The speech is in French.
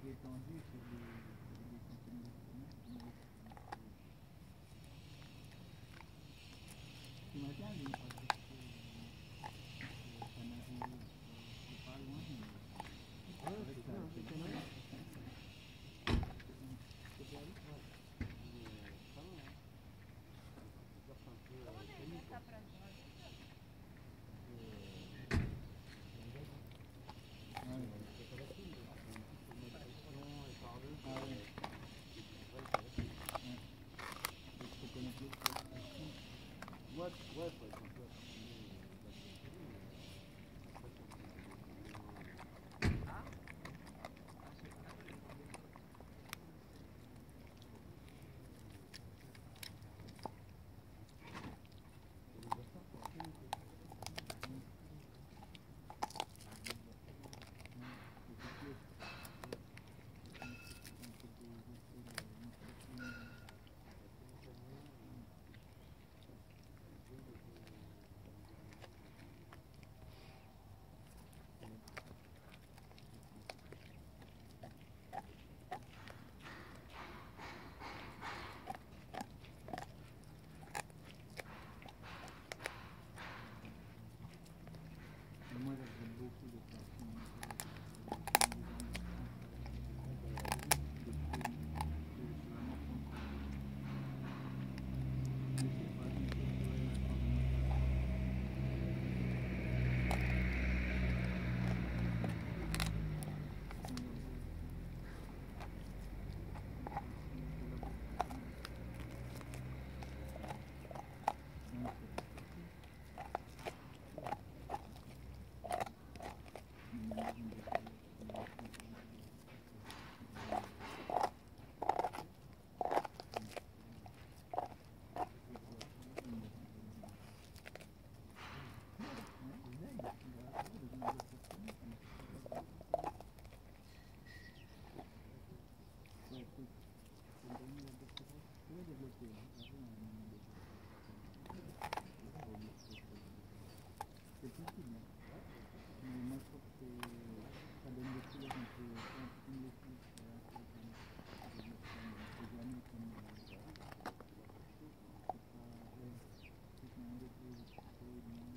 détendu sur des centaines de kilomètres. J'aimerais bien aller une fois sur Canaries, c'est pas loin, mais avec ça, c'est bien. C'est bien, moi j'aime beaucoup de personnes. C'est possible, mais moi je trouve que ça donne des couleurs un peu comme les filles, c'est jamais comme c'est pas un